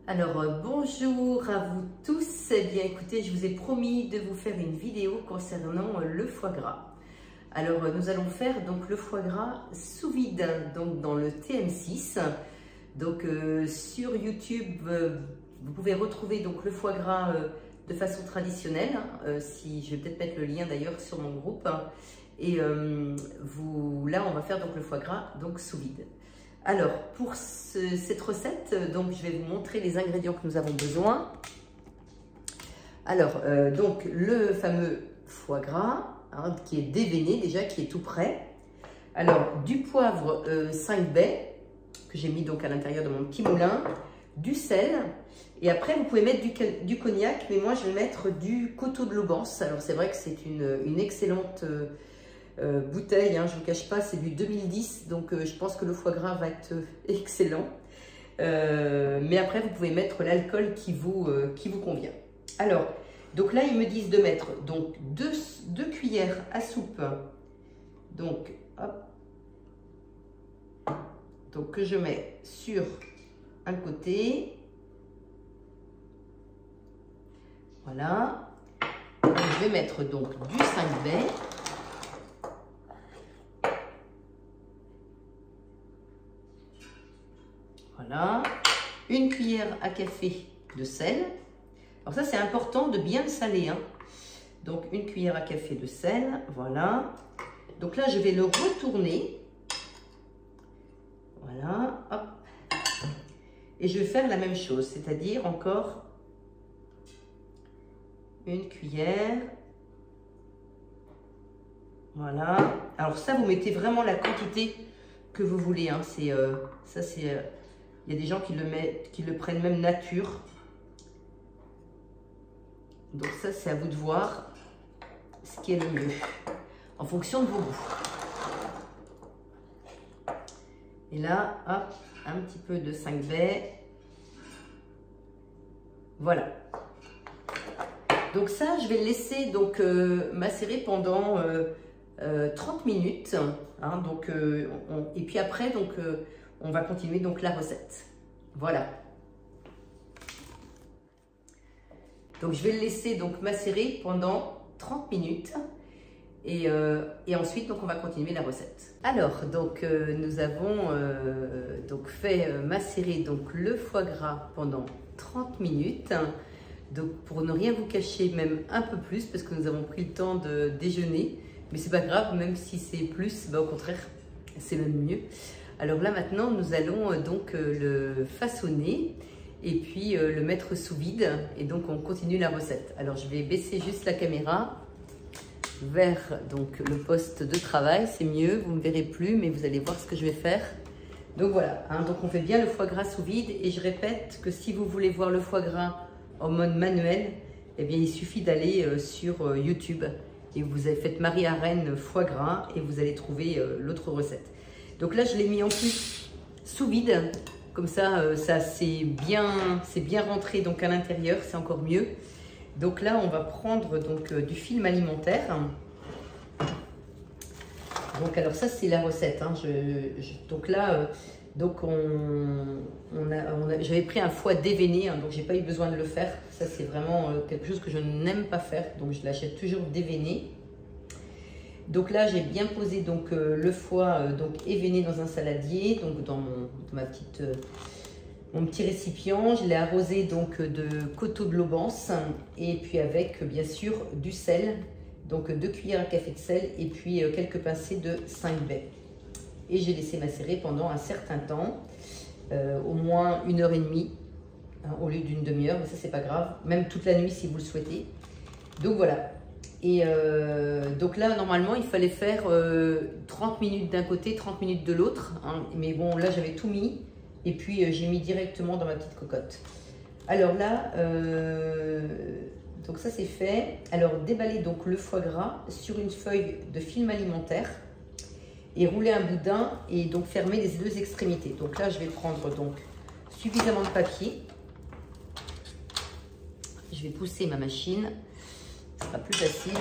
Alors bonjour à vous tous. Eh bien écoutez, je vous ai promis de vous faire une vidéo concernant le foie gras. Alors nous allons faire donc le foie gras sous vide, donc dans le TM6. Donc sur YouTube, vous pouvez retrouver donc le foie gras de façon traditionnelle. Si je vais peut-être mettre le lien d'ailleurs sur mon groupe. Et là on va faire donc le foie gras donc sous vide. Alors, pour cette recette, donc je vais vous montrer les ingrédients que nous avons besoin. Alors, donc le fameux foie gras, hein, qui est déveiné déjà, qui est tout prêt. Alors, du poivre 5 baies, que j'ai mis donc à l'intérieur de mon petit moulin, du sel, et après vous pouvez mettre du cognac, mais moi je vais mettre du coteau de Lobance. Alors c'est vrai que c'est une excellente bouteille, hein, je ne vous cache pas, c'est du 2010, donc je pense que le foie gras va être excellent. Mais après, vous pouvez mettre l'alcool qui vous convient. Alors, donc là, ils me disent de mettre donc deux cuillères à soupe. Donc, hop. Donc, que je mets sur un côté. Voilà. Je vais mettre donc du 5 baies. Voilà, une cuillère à café de sel. Alors ça, c'est important de bien le saler, hein. Donc une cuillère à café de sel, voilà. Donc là, je vais le retourner. Voilà, hop. Et je vais faire la même chose, c'est-à-dire encore une cuillère. Voilà. Alors ça, vous mettez vraiment la quantité que vous voulez, hein. Ça, c'est... Il y a des gens qui le prennent même nature. Donc ça, c'est à vous de voir ce qui est le mieux, en fonction de vos goûts. Et là, hop, un petit peu de 5 baies. Voilà. Donc ça, je vais le laisser donc, macérer pendant 30 minutes. Hein, donc, et puis après, donc... on va continuer donc la recette. Voilà. Donc je vais le laisser donc macérer pendant 30 minutes. Et ensuite, donc on va continuer la recette. Alors, donc nous avons donc fait macérer donc le foie gras pendant 30 minutes. Donc pour ne rien vous cacher, même un peu plus, parce que nous avons pris le temps de déjeuner. Mais c'est pas grave, même si c'est plus, bah, au contraire, c'est même mieux. Alors là maintenant, nous allons donc le façonner et puis le mettre sous vide, et donc on continue la recette. Alors je vais baisser juste la caméra vers donc le poste de travail, c'est mieux, vous ne me verrez plus, mais vous allez voir ce que je vais faire. Donc voilà, hein, donc on fait bien le foie gras sous vide, et je répète que si vous voulez voir le foie gras en mode manuel, eh bien il suffit d'aller sur YouTube et vous avez fait Marie-Arène foie gras et vous allez trouver l'autre recette. Donc là, je l'ai mis en plus sous vide, comme ça, c'est bien rentré donc à l'intérieur, c'est encore mieux. Donc là, on va prendre donc du film alimentaire. Donc alors ça, c'est la recette, hein. Donc là, donc j'avais pris un foie déveiné, hein, donc j'ai pas eu besoin de le faire. Ça, c'est vraiment quelque chose que je n'aime pas faire, donc je l'achète toujours déveiné. Donc là, j'ai bien posé donc, le foie donc éveiné dans un saladier, donc dans mon petit récipient. Je l'ai arrosé donc de coteau de Lobance, et puis avec bien sûr du sel, donc 2 cuillères à café de sel, et puis quelques pincées de 5 baies. Et j'ai laissé macérer pendant un certain temps, au moins 1h30, hein, au lieu d'une demi-heure, mais ça c'est pas grave, même toute la nuit si vous le souhaitez. Donc voilà. Et donc là, normalement, il fallait faire 30 minutes d'un côté, 30 minutes de l'autre, hein. Mais bon, là, j'avais tout mis. Et puis, j'ai mis directement dans ma petite cocotte. Alors là, donc ça, c'est fait. Alors, déballez donc le foie gras sur une feuille de film alimentaire et roulez un boudin et donc fermez les 2 extrémités. Donc là, je vais prendre donc suffisamment de papier. Je vais pousser ma machine. Ce sera plus facile.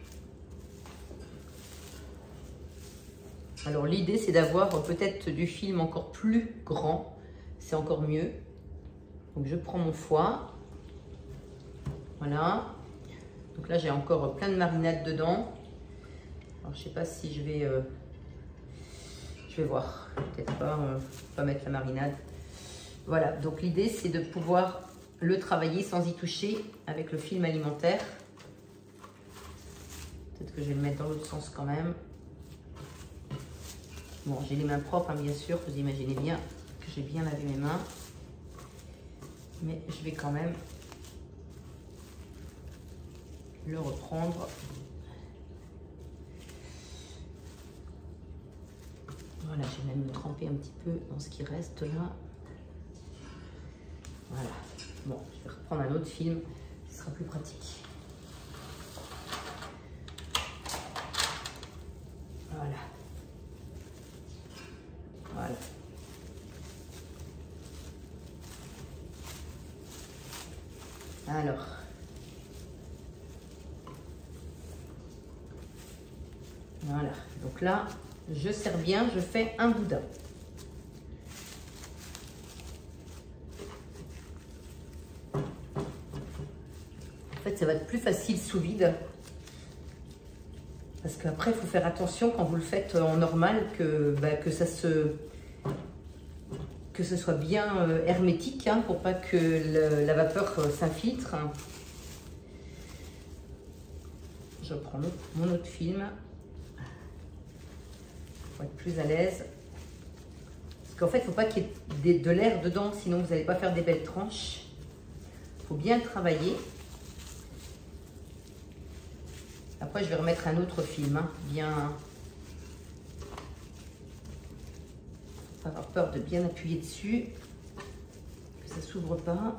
Alors l'idée, c'est d'avoir peut-être du film encore plus grand, c'est encore mieux. Donc je prends mon foie. Voilà. Donc là j'ai encore plein de marinade dedans. Alors je sais pas si je vais voir. Peut-être pas mettre la marinade. Voilà, donc l'idée c'est de pouvoir le travailler sans y toucher avec le film alimentaire. Peut-être que je vais le mettre dans l'autre sens quand même. Bon, j'ai les mains propres, hein, bien sûr, vous imaginez bien que j'ai bien lavé mes mains. Mais je vais quand même le reprendre. Voilà, je vais même le tremper un petit peu dans ce qui reste là. Voilà. Bon, je vais reprendre un autre film, ce sera plus pratique. Voilà. Voilà. Alors. Voilà. Donc là, je sers bien, je fais un boudin. En fait, ça va être plus facile sous vide. Parce qu'après, il faut faire attention quand vous le faites en normal que ce soit bien hermétique, hein, pour pas que la vapeur s'infiltre. Je prends mon autre film pour être plus à l'aise. Parce qu'en fait, il ne faut pas qu'il y ait de l'air dedans, sinon vous n'allez pas faire des belles tranches. Il faut bien le travailler. Après, je vais remettre un autre film, hein, bien. Pas avoir peur de bien appuyer dessus, que ça ne s'ouvre pas.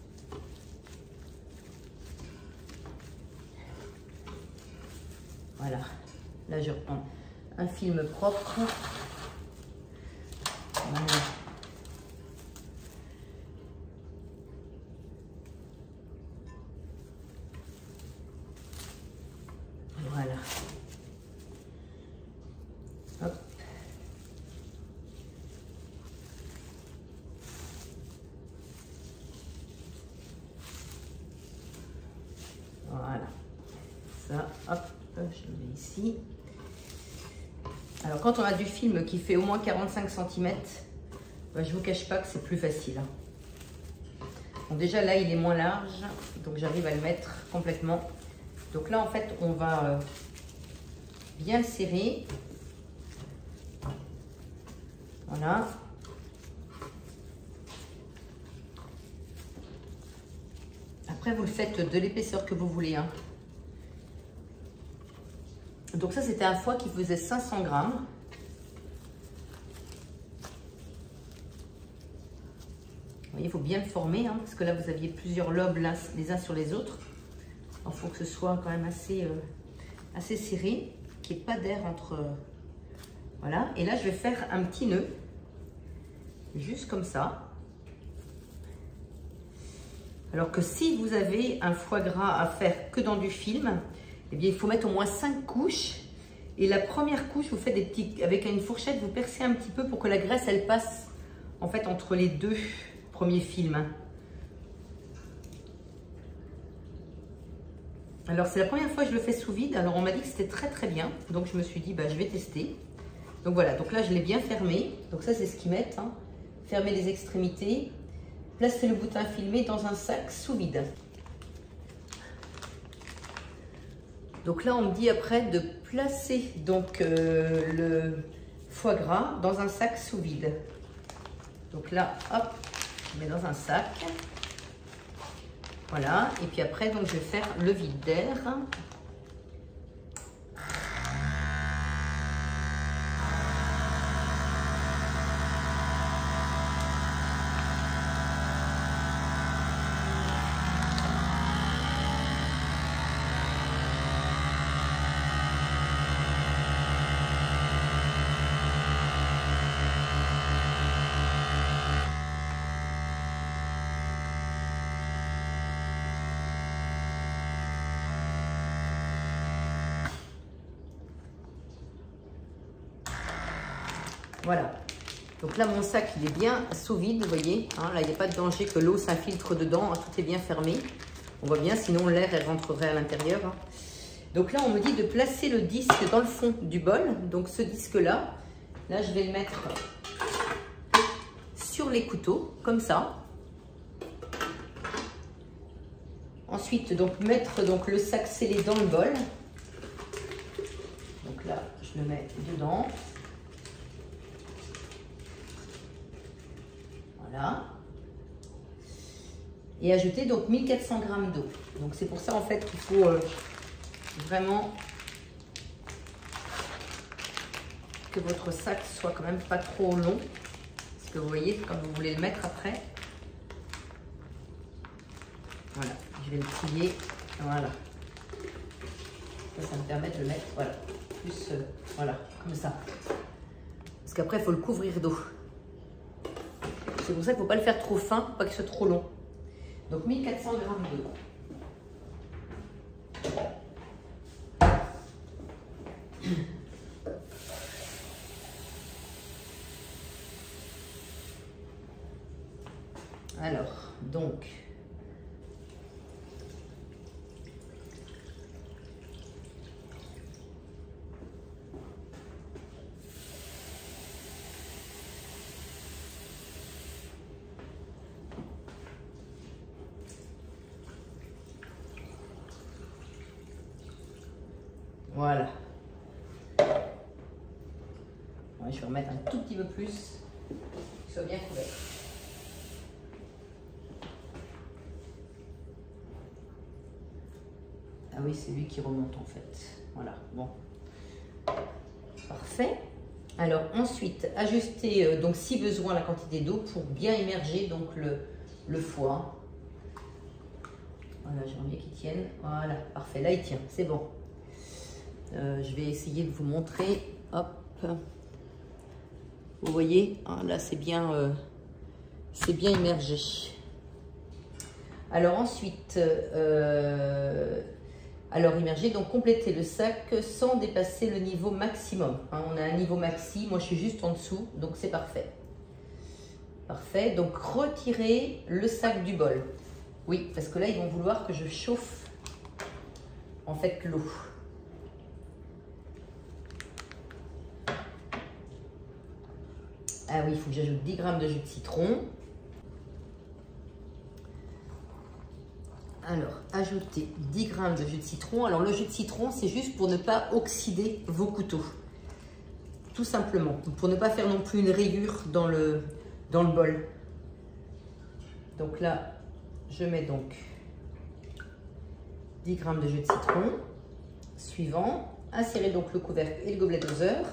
Voilà. Là, je reprends un film propre. Voilà. Voilà. Hop. Voilà. Ça, hop, je le mets ici. Alors, quand on a du film qui fait au moins 45 cm, bah, je ne vous cache pas que c'est plus facile. Bon, déjà, là, il est moins large, donc j'arrive à le mettre complètement. Donc là, en fait, on va bien le serrer. Voilà. Après, vous le faites de l'épaisseur que vous voulez, hein. Donc ça, c'était un foie qui faisait 500 grammes. Vous voyez, il faut bien le former, hein, parce que là, vous aviez plusieurs lobes là, les uns sur les autres. Il faut que ce soit quand même assez serré, qu'il n'y ait pas d'air entre... Voilà. Et là, je vais faire un petit nœud, juste comme ça. Alors que si vous avez un foie gras à faire que dans du film, eh bien, il faut mettre au moins 5 couches. Et la première couche, vous faites des petits... Avec une fourchette, vous percez un petit peu pour que la graisse, elle passe en fait entre les deux premiers films. Alors, c'est la première fois que je le fais sous vide. Alors, on m'a dit que c'était très très bien. Donc, je me suis dit, bah, je vais tester. Donc, voilà. Donc là, je l'ai bien fermé. Donc, ça, c'est ce qu'ils mettent, hein. Fermer les extrémités. Placez le boudin filmé dans un sac sous vide. Donc là, on me dit après de placer donc le foie gras dans un sac sous vide. Donc là, hop, je mets dans un sac. Voilà. Et puis après, donc je vais faire le vide d'air. Voilà. Donc là, mon sac, il est bien sous vide, vous voyez. Hein, là, il n'y a pas de danger que l'eau s'infiltre dedans. Hein, tout est bien fermé. On voit bien, sinon l'air rentrerait à l'intérieur. Hein. Donc là, on me dit de placer le disque dans le fond du bol. Donc ce disque-là, là, je vais le mettre sur les couteaux, comme ça. Ensuite, donc mettre donc, le sac scellé dans le bol. Donc là, je le mets dedans. Voilà. Et ajouter donc 1400 g d'eau. Donc c'est pour ça en fait qu'il faut vraiment que votre sac soit quand même pas trop long. Parce que vous voyez, quand vous voulez le mettre après. Voilà, je vais le plier. Voilà. Ça me permet de le mettre, voilà, plus, voilà, comme ça. Parce qu'après, il faut le couvrir d'eau. C'est pour ça qu'il ne faut pas le faire trop fin, pas qu'il soit trop long. Donc 1400 g d'eau. Alors, donc, voilà. Ouais, je vais remettre un tout petit peu plus, qu'il soit bien couvert. Ah oui, c'est lui qui remonte en fait. Voilà, bon. Parfait. Alors ensuite, ajuster donc si besoin la quantité d'eau pour bien immerger donc le foie. Voilà, j'aimerais bien qu'il tienne. Voilà, parfait. Là, il tient, c'est bon. Je vais essayer de vous montrer. Hop. Vous voyez, hein, là, c'est bien immergé. Alors ensuite, alors immerger, donc compléter le sac sans dépasser le niveau maximum. Hein, on a un niveau maxi, moi je suis juste en dessous, donc c'est parfait. Parfait, donc retirer le sac du bol. Oui, parce que là ils vont vouloir que je chauffe en fait l'eau. Ah oui, il faut que j'ajoute 10 g de jus de citron. Alors, ajoutez 10 g de jus de citron. Alors, le jus de citron, c'est juste pour ne pas oxyder vos couteaux. Tout simplement. Pour ne pas faire non plus une rayure dans le bol. Donc là, je mets donc 10 g de jus de citron. Suivant, insérez donc le couvercle et le gobelet doseur.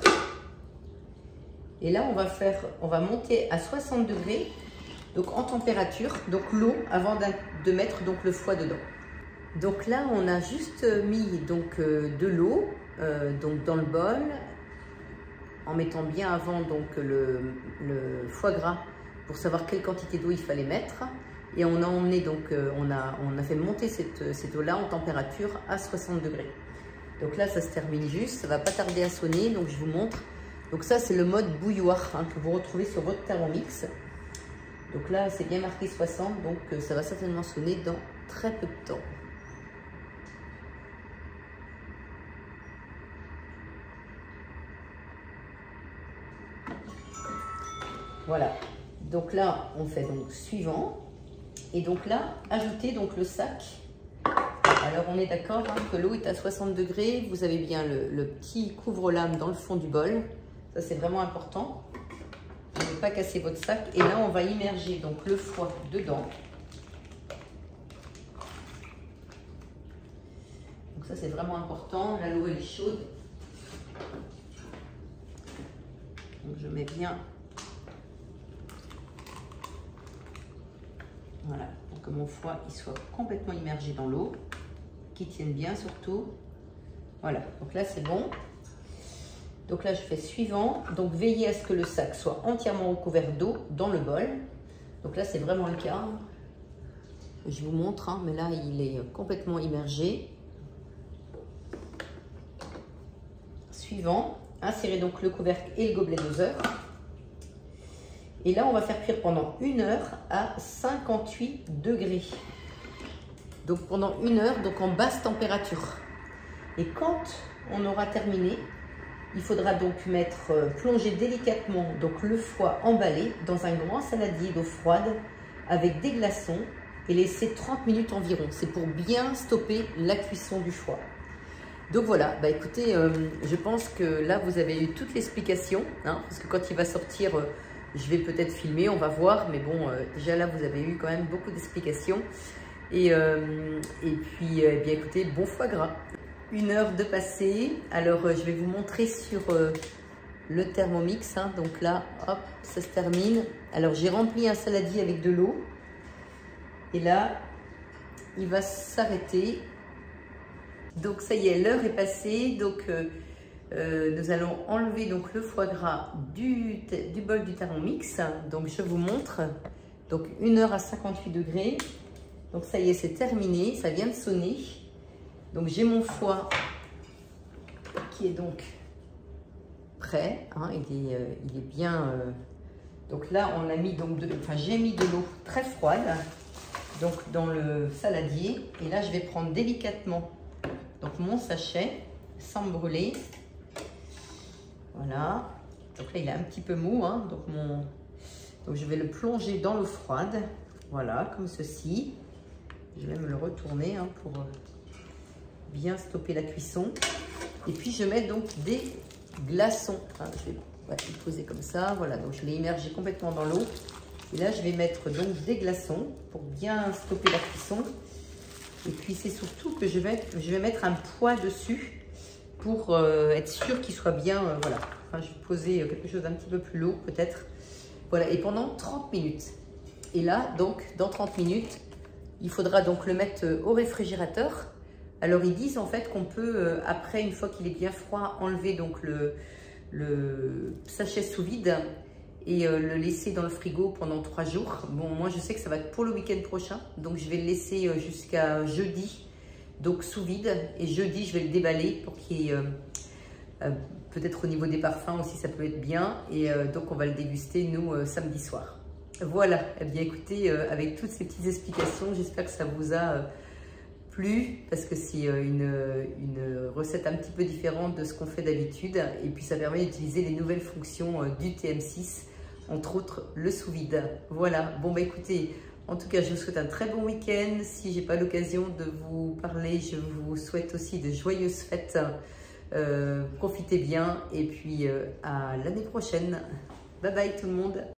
Et là, on va monter à 60 degrés. Donc en température, donc l'eau avant de mettre donc le foie dedans. Donc là on a juste mis donc de l'eau donc dans le bol en mettant bien avant donc le foie gras pour savoir quelle quantité d'eau il fallait mettre et on a emmené donc on a fait monter cette eau là en température à 60 degrés. Donc là ça se termine juste, ça va pas tarder à sonner donc je vous montre. Donc ça c'est le mode bouilloire hein, que vous retrouvez sur votre Thermomix. Donc là, c'est bien marqué 60, donc ça va certainement sonner dans très peu de temps. Voilà. Donc là, on fait donc suivant. Et donc là, ajoutez donc le sac. Alors, on est d'accord hein, que l'eau est à 60 degrés. Vous avez bien le petit couvre-lame dans le fond du bol. Ça, c'est vraiment important. Ne pas casser votre sac et là on va immerger donc le foie dedans. Donc ça c'est vraiment important, là l'eau elle est chaude. Donc je mets bien. Voilà, pour que mon foie il soit complètement immergé dans l'eau, qu'il tienne bien surtout. Voilà, donc là c'est bon. Donc là, je fais suivant. Donc, veillez à ce que le sac soit entièrement recouvert d'eau dans le bol. Donc là, c'est vraiment le cas. Je vous montre, hein, mais là, il est complètement immergé. Suivant, insérez donc le couvercle et le gobelet doseur. Et là, on va faire cuire pendant 1 heure à 58 degrés. Donc pendant 1 heure, donc en basse température. Et quand on aura terminé, il faudra donc plonger délicatement donc le foie emballé dans un grand saladier d'eau froide avec des glaçons et laisser 30 minutes environ. C'est pour bien stopper la cuisson du foie. Donc voilà, bah écoutez, je pense que là vous avez eu toute l'explication, hein, parce que quand il va sortir, je vais peut-être filmer, on va voir, mais bon, déjà là vous avez eu quand même beaucoup d'explications. Et puis, eh bien écoutez, bon foie gras. 1 heure de passé, alors je vais vous montrer sur le Thermomix, hein, donc là, hop, ça se termine. Alors j'ai rempli un saladier avec de l'eau, et là, il va s'arrêter. Donc ça y est, l'heure est passée, donc nous allons enlever donc le foie gras du bol du Thermomix. Donc je vous montre, donc 1 heure à 58 degrés. Donc ça y est, c'est terminé, ça vient de sonner. Donc j'ai mon foie qui est donc prêt, hein, il est bien. Donc là on a mis donc j'ai mis de l'eau très froide donc dans le saladier, et là je vais prendre délicatement donc mon sachet sans me brûler. Voilà. Donc là il est un petit peu mou, hein, donc je vais le plonger dans l'eau froide. Voilà, comme ceci. Je vais me le retourner, hein, pour bien stopper la cuisson. Et puis je mets donc des glaçons. Hein, je vais le poser comme ça. Voilà, donc je l'ai immergé complètement dans l'eau. Et là je vais mettre donc des glaçons pour bien stopper la cuisson. Et puis c'est surtout que je vais mettre un poids dessus pour être sûr qu'il soit bien. Voilà. Enfin, je vais poser quelque chose d'un petit peu plus lourd peut-être. Voilà, et pendant 30 minutes. Et là, donc, dans 30 minutes, il faudra donc le mettre au réfrigérateur. Alors, ils disent en fait qu'on peut, après, une fois qu'il est bien froid, enlever donc le sachet sous vide et le laisser dans le frigo pendant 3 jours. Bon, moi, je sais que ça va être pour le week-end prochain. Donc, je vais le laisser jusqu'à jeudi, donc sous vide. Et jeudi, je vais le déballer pour qu'il y ait... peut-être au niveau des parfums aussi, ça peut être bien. Et donc, on va le déguster, nous, samedi soir. Voilà, eh bien écoutez, avec toutes ces petites explications, j'espère que ça vous a plu, parce que c'est une recette un petit peu différente de ce qu'on fait d'habitude, et puis ça permet d'utiliser les nouvelles fonctions du TM6, entre autres le sous-vide. Voilà, bon bah écoutez, en tout cas je vous souhaite un très bon week-end. Si j'ai pas l'occasion de vous parler, je vous souhaite aussi de joyeuses fêtes. Profitez bien, et puis à l'année prochaine. Bye bye tout le monde.